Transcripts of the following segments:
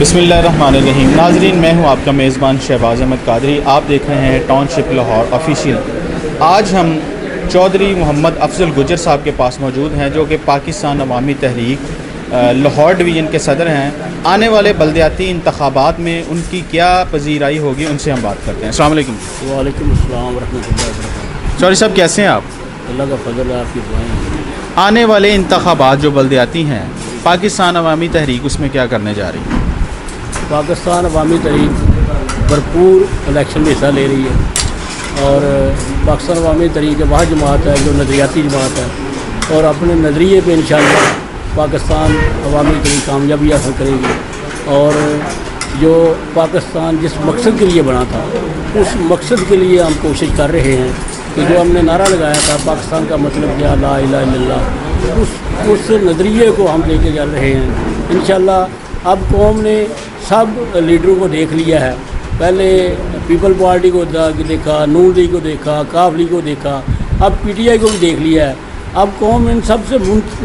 बिस्मिल्लाहिर्रहमानिर्रहीम। नाजरीन, मैं हूं आपका मेज़बान शहबाज अहमद कादरी। आप देख रहे हैं टाउनशिप लाहौर ऑफिशियल। आज हम चौधरी मोहम्मद अफजल गुजर साहब के पास मौजूद हैं, जो कि पाकिस्तान अवामी तहरीक लाहौर डिवीज़न के सदर हैं। आने वाले बल्दियाती इंतखाबात में उनकी क्या पजीराई होगी, उनसे हम बात करते हैं। अस्सलाम वालेकुम। वालेकुम अस्सलाम रहमतुल्लाहि व बरकातहू। चौधरी साहब, कैसे हैं आप? अल्लाह का फजल है, आपकी दुआएं। आने वाले इंतखाबात जो बल्दियाती हैं, पाकिस्तान अवामी तहरीक उसमें क्या करने जा रही है? पाकिस्तान अवामी तहरीक भरपूर इलेक्शन में हिस्सा ले रही है और पाकिस्तान अवामी तहरीक वह जमात है जो नज़रियाती जमात है और अपने नज़रिए पे इंशाअल्लाह पाकिस्तान अवामी तहरीक कामयाबी हासिल करेगी। और जो पाकिस्तान जिस मकसद के लिए बना था, उस मकसद के लिए हम कोशिश कर रहे हैं कि जो हमने नारा लगाया था पाकिस्तान का मतलब क्या, ला इलाहा इल्लल्लाह, उस नज़रिए को हम लेके चल रहे हैं इंशाअल्लाह। अब कौम ने सब लीडरों को देख लिया है। पहले पीपल पार्टी को देखा, नून लीग को देखा, काफ लीग को देखा, अब पीटीआई को भी देख लिया है। अब कौम इन सब से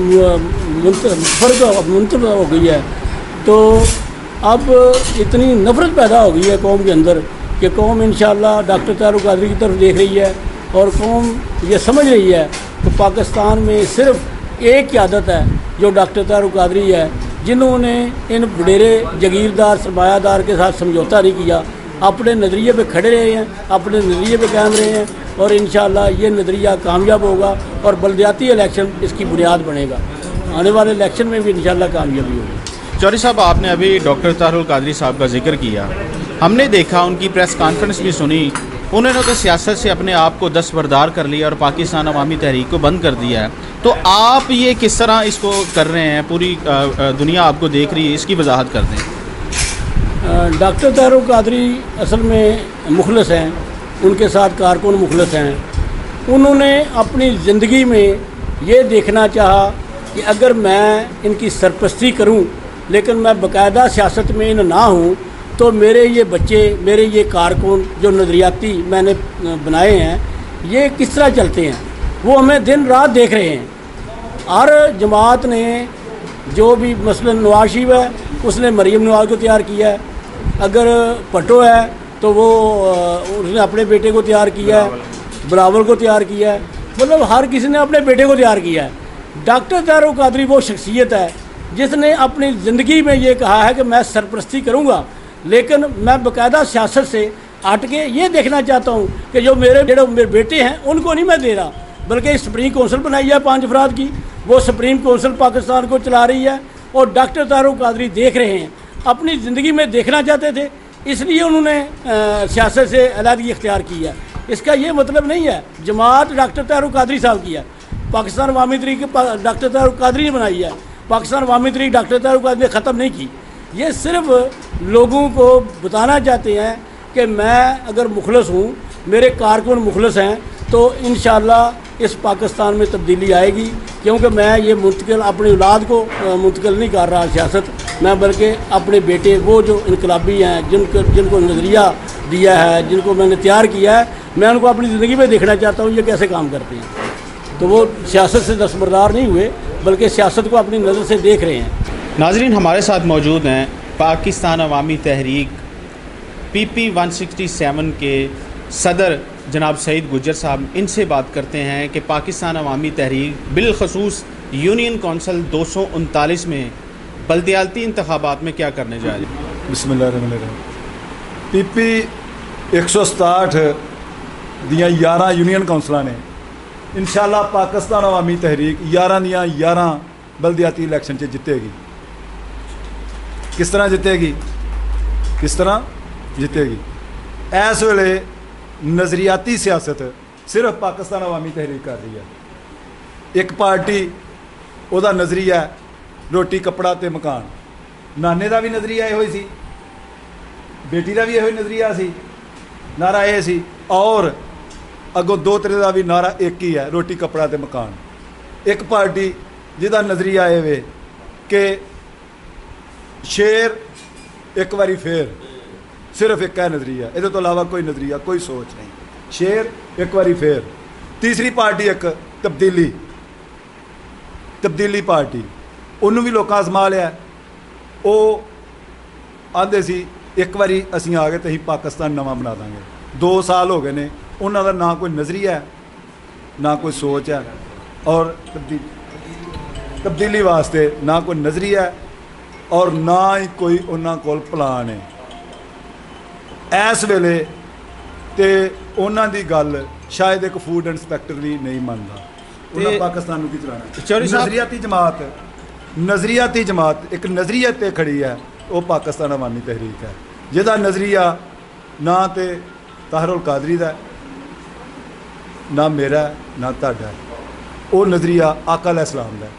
मुंतब हो गई है। तो अब इतनी नफ़रत पैदा हो गई है कौम के अंदर कि कौम इंशाअल्लाह डॉक्टर तारुक कादरी की तरफ देख रही है और कौम ये समझ रही है कि पाकिस्तान में सिर्फ एक क़यादत है जो डॉक्टर तारुक कादरी है, जिन्होंने इन वडेरे जगीरदार सरमायादार के साथ समझौता नहीं किया, अपने नज़रिए पे खड़े रहे हैं, अपने नज़रिए पे कायम रहे हैं और इंशाअल्लाह ये नज़रिया कामयाब होगा और बल्दियाती इलेक्शन इसकी बुनियाद बनेगा। आने वाले इलेक्शन में भी इंशाअल्लाह कामयाबी होगी। चौधरी साहब, आपने अभी डॉक्टर तारुल कादरी साहब का जिक्र किया, हमने देखा उनकी प्रेस कॉन्फ्रेंस भी सुनी। उन्होंने तो सियासत से अपने आप को दस्तबरदार कर लिया और पाकिस्तान अवामी तहरीक को बंद कर दिया है। तो आप ये किस तरह इसको कर रहे हैं? पूरी दुनिया आपको देख रही है, इसकी वजाहत कर दें। डॉक्टर तारुक कादरी असल में मुखलस हैं, उनके साथ कारकुन मुखलस हैं। उन्होंने अपनी ज़िंदगी में ये देखना चाहा कि अगर मैं इनकी सरपरस्ती करूं लेकिन मैं बाकायदा सियासत में इन ना हूं तो मेरे ये बच्चे, मेरे ये कारकुन जो नज़रियाती मैंने बनाए हैं, ये किस तरह चलते हैं। वो हमें दिन रात देख रहे हैं। हर जमात ने जो भी मसलन नवाज शरीफ है, उसने मरीम नवाज को तैयार किया है। अगर भट्टो है तो वो उसने अपने बेटे को तैयार किया है, बिलावल को तैयार किया है। मतलब हर किसी ने अपने बेटे को तैयार किया है। डॉक्टर तारुक कादरी वो शख्सियत है जिसने अपनी ज़िंदगी में ये कहा है कि मैं सरपरस्ती करूँगा लेकिन मैं बाकायदा सियासत से हट के ये देखना चाहता हूँ कि जो मेरे बेटे हैं उनको नहीं मैं दे रहा, बल्कि सुप्रीम कौंसिल बनाई है 5 अफराद की, वो सुप्रीम कौंसिल पाकिस्तान को चला रही है और डॉक्टर तारुक कादरी देख रहे हैं। अपनी ज़िंदगी में देखना चाहते थे, इसलिए उन्होंने सियासत से अलहदगी इख्तियार की है। इसका ये मतलब नहीं है जमात डॉक्टर तारुक कादरी साहब की है। पाकिस्तान अवामी तहरीक डॉक्टर तारुक कादरी ने बनाई है, पाकिस्तान अवामी तहरीक डॉक्टर तारुक कादरी ने ख़त्म नहीं की। ये सिर्फ लोगों को बताना चाहते हैं कि मैं अगर मुखलस हूँ, मेरे कारकुन मुखलस हैं, तो इंशाअल्लाह इस पाकिस्तान में तब्दीली आएगी। क्योंकि मैं ये मुंतकिल अपनी औलाद को मुंतकिल नहीं कर रहा सियासत, मैं बल्कि अपने बेटे, वो जो इनकलाबी हैं, जिनको नज़रिया दिया है, जिनको मैंने तैयार किया है, मैं उनको अपनी ज़िंदगी में देखना चाहता हूँ ये कैसे काम करते हैं। तो वो सियासत से दस्तबरदार नहीं हुए, बल्कि सियासत को अपनी नज़र से देख रहे हैं। नाजरीन, हमारे साथ मौजूद हैं पाकिस्तान अवामी तहरीक PP 167 के सदर जनाब सईद गुजर साहब। इनसे बात करते हैं कि पाकिस्तान अवामी तहरीक बिलखसूस यूनियन कौंसिल 239 में बल्दियाती इंतखाबात में क्या करने जा रही है। बिस्मिल्लाहिर्रहमानिर्रहीम। PP 167 दियाँ 11 यूनियन कौंसलों ने इंशाअल्लाह पाकिस्तान अवामी तहरीक 11 दियाँ 11 बल्दियाती इलेक्शन च जितेगी। किस तरह जितेगी? किस तरह जितेगी? इस वेले नज़रियाती सियासत सिर्फ पाकिस्तान अवामी तहरीक कर रही है। एक पार्टी उहदा नज़रिया रोटी कपड़ा ते मकान, नाने का भी नज़रिया यो सी, बेटी का भी यो नज़रिया सी, नारा यह सी, और अगों 2 तरह का भी नारा एक ही है, रोटी कपड़ा ते मकान। एक पार्टी जिहदा नज़रिया ये वे कि शेर एक बारी फेर, सिर्फ एक है नज़रिया, ये तो अलावा कोई नज़रिया, कोई सोच नहीं, शेर एक बारी फेर। तीसरी पार्टी एक तब्दीली पार्टी, उन्होंने भी लोग आजमा लिया। वो ਆਂਦੇ ਸੀ ਇੱਕ ਵਾਰੀ ਅਸੀਂ ਆ ਗਏ ਤੇ ਅਸੀਂ ਪਾਕਿਸਤਾਨ ਨਵਾਂ ਬਣਾ ਦਾਂਗੇ। 2 ਸਾਲ ਹੋ ਗਏ ਨੇ, ਉਹਨਾਂ ਦਾ ਨਾ ਕੋਈ ਨਜ਼ਰੀਆ ਹੈ, ਨਾ ਕੋਈ ਸੋਚ ਹੈ, ਔਰ ਤਬਦੀਲੀ ਵਾਸਤੇ ਨਾ ਕੋਈ ਨਜ਼ਰੀਆ ਹੈ ਔਰ ਨਾ ਹੀ ਕੋਈ ਉਹਨਾਂ ਕੋਲ ਪਲਾਨ ਹੈ। ਇਸ ਵੇਲੇ ਤੇ ਉਹਨਾਂ ਦੀ ਗੱਲ ਸ਼ਾਇਦ ਇੱਕ ਫੂਡ ਇੰਸਪੈਕਟਰ ਵੀ ਨਹੀਂ ਮੰਨਦਾ। ਉਹਨਾਂ ਪਾਕਿਸਤਾਨ ਨੂੰ ਕੀ ਚਲਾਉਣਾ? ਨਜ਼ਰੀਆਤੀ ਜਮਾਤ ਇੱਕ ਨਜ਼ਰੀਏ ਤੇ ਖੜੀ ਹੈ, ਉਹ ਪਾਕਿਸਤਾਨ ਅਵਾਮੀ ਤਹਿਰੀਕ ਹੈ, ਜਿਹਦਾ ਨਜ਼ਰੀਆ ਨਾ ਤੇ ਤਾਹਿਰ ਕਾਦਰੀ ਦਾ, ਨਾ ਮੇਰਾ, ਨਾ ਤੁਹਾਡਾ। ਉਹ ਨਜ਼ਰੀਆ ਆਕਾ अलैहिस्सलाम ਦਾ,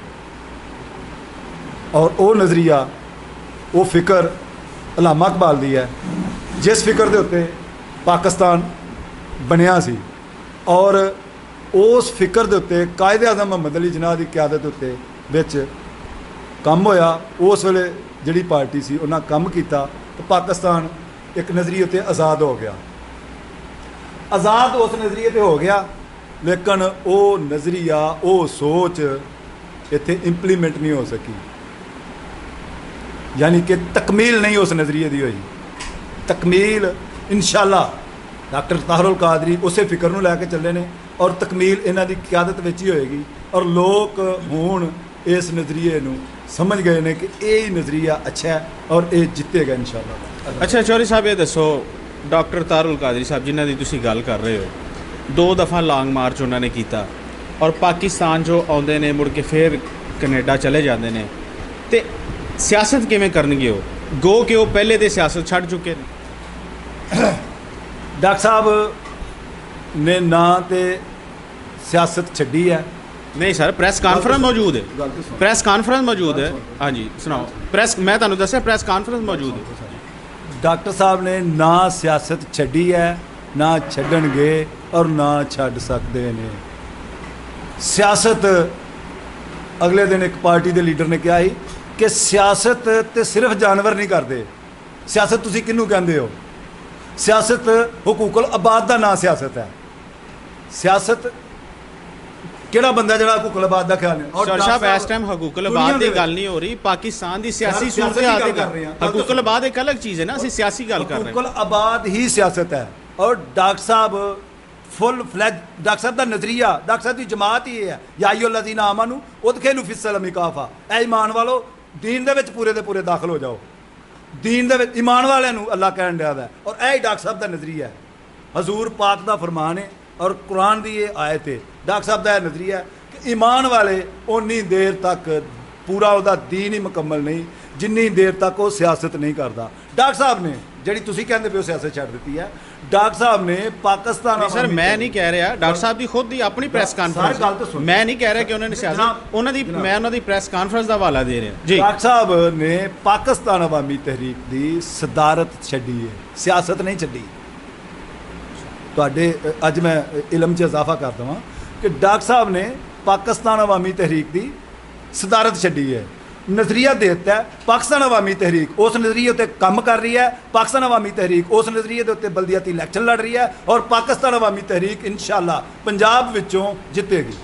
ਔਰ ਉਹ ਨਜ਼ਰੀਆ ਉਹ ਫਿਕਰ ਅਲਾਮਾ ਇਕਬਾਲ ਦੀ ਹੈ, ਜਿਸ ਫਿਕਰ ਦੇ ਉੱਤੇ ਪਾਕਿਸਤਾਨ ਬਣਿਆ ਸੀ। ਔਰ ਉਸ ਫਿਕਰ ਦੇ ਉੱਤੇ ਕਾਇਦੇ ਆਜ਼ਮ ਮੁਹੰਮਦ ਅਲੀ ਜਿਨਾਹ ਦੀ ਕਿਆਦਤ ਉੱਤੇ ਵਿੱਚ ਕੰਮ ਹੋਇਆ। ਉਸ ਵੇਲੇ ਜਿਹੜੀ ਪਾਰਟੀ ਸੀ ਉਹਨਾਂ ਕੰਮ ਕੀਤਾ ਤਾਂ ਪਾਕਿਸਤਾਨ ਇੱਕ ਨਜ਼ਰੀਏ ਉੱਤੇ ਆਜ਼ਾਦ ਹੋ ਗਿਆ। ਆਜ਼ਾਦ ਉਸ ਨਜ਼ਰੀਏ 'ਤੇ ਹੋ ਗਿਆ, ਲੇਕਿਨ ਉਹ ਨਜ਼ਰੀਆ ਉਹ ਸੋਚ ਇੱਥੇ ਇੰਪਲੀਮੈਂਟ ਨਹੀਂ ਹੋ ਸਕੀ, ਯਾਨੀ ਕਿ ਤਕਮੀਲ ਨਹੀਂ ਉਸ ਨਜ਼ਰੀਏ ਦੀ ਹੋਈ। ਤਕਮੀਲ ਇਨਸ਼ਾਅੱਲਾ ਡਾਕਟਰ ਤਾਹਿਰ ਕਾਦਰੀ ਉਸੇ ਫਿਕਰ ਨੂੰ ਲੈ ਕੇ ਚੱਲੇ ਨੇ, ਔਰ ਤਕਮੀਲ ਇਹਨਾਂ ਦੀ ਕਿਆਦਤ ਵਿੱਚ ਹੀ ਹੋਏਗੀ। ਔਰ ਲੋਕ ਹੁਣ ਇਸ ਨਜ਼ਰੀਏ ਨੂੰ ਸਮਝ ਗਏ ਨੇ ਕਿ ਇਹ ਹੀ ਨਜ਼ਰੀਆ ਅੱਛਾ ਹੈ ਔਰ ਇਹ ਜਿੱਤੇਗਾ ਇਨਸ਼ਾਅੱਲਾ। ਅੱਛਾ ਚੌਧਰੀ ਸਾਹਿਬ, ਇਹ ਦੱਸੋ ਡਾਕਟਰ ਤਾਹਿਰ ਕਾਦਰੀ ਸਾਹਿਬ ਜਿਨ੍ਹਾਂ ਦੀ ਤੁਸੀਂ ਗੱਲ ਕਰ ਰਹੇ ਹੋ, 2 ਦਫਾ ਲੌਂਗ ਮਾਰਚ ਉਹਨਾਂ ਨੇ ਕੀਤਾ ਔਰ ਪਾਕਿਸਤਾਨ ਜੋ ਆਉਂਦੇ ਨੇ ਮੁੜ ਕੇ ਫਿਰ ਕੈਨੇਡਾ ਚਲੇ ਜਾਂਦੇ ਨੇ, ਤੇ ਸਿਆਸਤ ਕਿਵੇਂ ਕਰਨਗੇ ਉਹ? ਗੋ ਕਿ ਉਹ ਪਹਿਲੇ ਤੇ ਸਿਆਸਤ ਛੱਡ ਚੁੱਕੇ ਨੇ। ਡਾਕਟਰ ਸਾਹਿਬ ਨੇ ਨਾ ਤੇ ਸਿਆਸਤ ਛੱਡੀ ਹੈ। ਨਹੀਂ ਸਰ, ਪ੍ਰੈਸ ਕਾਨਫਰੰਸ ਮੌਜੂਦ ਹੈ, ਪ੍ਰੈਸ ਕਾਨਫਰੰਸ ਮੌਜੂਦ ਹੈ। ਹਾਂਜੀ ਸੁਣਾਓ। ਪ੍ਰੈਸ, ਮੈਂ ਤੁਹਾਨੂੰ ਦੱਸਿਆ ਪ੍ਰੈਸ ਕਾਨਫਰੰਸ ਮੌਜੂਦ ਹੈ। ਡਾਕਟਰ ਸਾਹਿਬ ਨੇ ਨਾ ਸਿਆਸਤ ਛੱਡੀ ਹੈ, ਨਾ ਛੱਡਣਗੇ ਔਰ ਨਾ ਛੱਡ ਸਕਦੇ ਨੇ। ਸਿਆਸਤ ਅਗਲੇ ਦਿਨ ਇੱਕ ਪਾਰਟੀ ਦੇ ਲੀਡਰ ਨੇ ਕਿਹਾ ਸੀ ਕਿ ਸਿਆਸਤ ਤੇ ਸਿਰਫ ਜਾਨਵਰ ਨਹੀਂ ਕਰਦੇ। ਸਿਆਸਤ ਤੁਸੀਂ ਕਿਹਨੂੰ ਕਹਿੰਦੇ ਹੋ? ਸਿਆਸਤ ਹਕੂਕੁਲ ਆਬਾਦ ਦਾ ਨਾਂ ਸਿਆਸਤ ਹੈ। ਸਿਆਸਤ ਕਿਹੜਾ ਬੰਦਾ ਜਿਹੜਾ ਹਕੂਕੁਲ ਆਬਾਦ ਦਾ ਖਿਆਲ ਨਹੀਂ? ਸਰ ਸਾਹਿਬ ਇਸ ਟਾਈਮ ਹਕੂਕੁਲ ਆਬਾਦ ਦੀ ਗੱਲ ਨਹੀਂ ਹੋ ਰਹੀ, ਪਾਕਿਸਤਾਨ ਦੀ ਸਿਆਸੀ ਸੂਰਤ-ਏ-ਹਾਲ ਦੀ ਕਰ ਰਹੇ ਹਾਂ। ਹਕੂਕੁਲ ਆਬਾਦ ਇੱਕ ਅਲੱਗ ਚੀਜ਼ ਹੈ ਨਾ, ਅਸੀਂ ਸਿਆਸੀ ਗੱਲ ਕਰ ਰਹੇ ਹਾਂ। ਹਕੂਕੁਲ ਆਬਾਦ ਹੀ ਸਿਆਸਤ ਹੈ। ਔਰ ਡਾਕਟਰ ਸਾਹਿਬ ਫੁੱਲ ਫਲੈਜ, ਡਾਕਟਰ ਸਾਹਿਬ ਦਾ ਨਜ਼ਰੀਆ, ਡਾਕਟਰ ਸਾਹਿਬ ਦੀ ਜਮਾਤ ਹੀ ਇਹ ਹੈ, ਯਾ ਅਯੁਹੱਲਜ਼ੀਨਾ ਆਮਨੂ ਉਦਖਿਲੂ ਫਿਸ-ਸਿਲਮ ਕਾਫਾ। ਐ ਈਮਾਨ ਵਾਲੋ, ਦੀਨ ਦੇ ਵਿੱਚ ਪੂਰੇ ਦੇ ਪੂਰੇ ਦਾਖਲ ਹੋ ਜਾਓ। ਦੀਨ ਦੇ ਵਿੱਚ ਈਮਾਨ ਵਾਲਿਆਂ ਨੂੰ ਅੱਲਾਹ ਕਹਿਣ ਡਿਆ ਹੈ, ਔਰ ਇਹ ਡਾਕਟਰ ਸਾਹਿਬ ਦਾ ਨਜ਼ਰੀਆ ਹੈ। ਹਜ਼ੂਰ ਪਾਕ ਦਾ ਫਰਮਾਨ ਹੈ ਔਰ ਕੁਰਾਨ ਦੀ ਇਹ ਆਇਤ ਹੈ। ਡਾਕਟਰ ਸਾਹਿਬ ਦਾ ਇਹ ਨਜ਼ਰੀਆ ਹੈ ਕਿ ਈਮਾਨ ਵਾਲੇ ਉਨੀ ਦੇਰ ਤੱਕ ਪੂਰਾ ਉਹਦਾ ਦੀਨ ਹੀ ਮੁਕੰਮਲ ਨਹੀਂ ਜਿੰਨੀ ਦੇਰ ਤੱਕ ਉਹ ਸਿਆਸਤ ਨਹੀਂ ਕਰਦਾ। ਡਾਕਟਰ ਸਾਹਿਬ ਨੇ ਜਿਹੜੀ ਤੁਸੀਂ ਕਹਿੰਦੇ ਪਏ ਹੋ ਸਿਆਸਤ ਛੱਡ ਦਿੱਤੀ ਹੈ, ਡਾਕਟਰ ਸਾਹਿਬ ਨੇ ਪਾਕਿਸਤਾਨ। ਸਰ ਮੈਂ ਨਹੀਂ ਕਹਿ ਰਿਹਾ, ਡਾਕਟਰ ਸਾਹਿਬ ਦੀ ਖੁਦ ਦੀ ਆਪਣੀ ਪ੍ਰੈਸ ਕਾਨਫਰੰਸ, ਮੈਂ ਨਹੀਂ ਕਹਿ ਰਿਹਾ ਕਿ ਉਹਨਾਂ ਨੇ ਸਿਆਸਤ, ਉਹਨਾਂ ਦੀ, ਮੈਂ ਉਹਨਾਂ ਦੀ ਪ੍ਰੈਸ ਕਾਨਫਰੰਸ ਦਾ ਹਵਾਲਾ ਦੇ ਰਿਹਾ ਜੀ। ਡਾਕਟਰ ਸਾਹਿਬ ਨੇ ਪਾਕਿਸਤਾਨ ਅਵਾਮੀ ਤਹਿਰੀਕ ਦੀ ਸਦਾਰਤ ਛੱਡੀ ਹੈ, ਸਿਆਸਤ ਨਹੀਂ ਛੱਡੀ। ਤੁਹਾਡੇ ਅੱਜ ਮੈਂ ਇਲਮ 'ਚ ਇਜ਼ਾਫਾ ਕਰ ਦੇਵਾਂ ਕਿ ਡਾਕਟਰ ਸਾਹਿਬ ਨੇ ਪਾਕਿਸਤਾਨ ਅਵਾਮੀ ਤਹਿਰੀਕ ਦੀ ਸਦਾਰਤ ਛੱਡੀ ਹੈ, ਨਜ਼ਰੀਆ ਦੇ ਦਿੱਤਾ ਹੈ। ਪਾਕਿਸਤਾਨ ਅਵਾਮੀ ਤਹਿਰੀਕ ਉਸ ਨਜ਼ਰੀਏ ਉੱਤੇ ਕੰਮ ਕਰ ਰਹੀ ਹੈ। ਪਾਕਿਸਤਾਨ ਅਵਾਮੀ ਤਹਿਰੀਕ ਉਸ ਨਜ਼ਰੀਏ ਦੇ ਉੱਤੇ ਬਲਦੀਆਤੀ ਇਲੈਕਸ਼ਨ ਲੜ ਰਹੀ ਹੈ ਔਰ ਪਾਕਿਸਤਾਨ ਅਵਾਮੀ ਤਹਿਰੀਕ ਇਨਸ਼ਾਅੱਲਾ ਪੰਜਾਬ ਵਿੱਚੋਂ ਜਿੱਤੇਗੀ।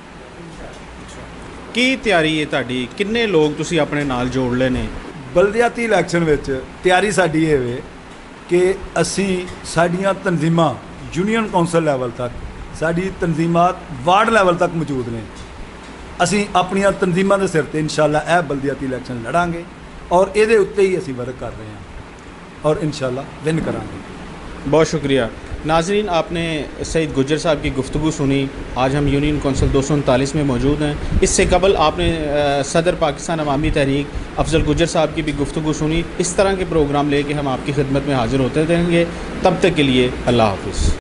ਕੀ ਤਿਆਰੀ ਹੈ ਤੁਹਾਡੀ? ਕਿੰਨੇ ਲੋਕ ਤੁਸੀਂ ਆਪਣੇ ਨਾਲ ਜੋੜ ਲਏ ਨੇ? ਬਲਦੀਆਤੀ ਇਲੈਕਸ਼ਨ ਵਿੱਚ ਤਿਆਰੀ ਸਾਡੀ ਇਹ ਵੇ ਕਿ ਅਸੀਂ ਸਾਡੀਆਂ ਤਨਜ਼ੀਮਾਂ ਯੂਨੀਅਨ ਕੌਂਸਲ ਲੈਵਲ ਤੱਕ, ਸਾਡੀ ਤਨਜ਼ੀਮਾਤ ਵਾਰਡ ਲੈਵਲ ਤੱਕ ਮੌਜੂਦ ਨੇ। ਅਸੀਂ ਆਪਣੀਆਂ ਤਨਜ਼ੀਮਾਂ ਦੇ ਸਿਰ 'ਤੇ ਇਨਸ਼ਾਅੱਲਾ ਇਹ ਬਲਦੀਆਤੀ ਇਲੈਕਸ਼ਨ ਲੜਾਂਗੇ ਔਰ ਇਹਦੇ ਉੱਤੇ ਹੀ ਅਸੀਂ ਵਰਕ ਕਰ ਰਹੇ ਹਾਂ ਔਰ ਇਨਸ਼ਾਅੱਲਾ विन कराएंगे। बहुत शुक्रिया। नाजरीन, आपने सईद गुज्जर साहब की गुफ्तगू सुनी। आज हम यूनियन कौंसिल 239 में मौजूद हैं। इससे कबल आपने सदर पाकिस्तान अवामी तहरीक अफजल गुज्जर साहब की भी गुफ्तगू सुनी। इस तरह के प्रोग्राम लेके हम आपकी खिदमत में हाजिर होते रहेंगे। तब तक के लिए अल्लाह हाफ़िज़।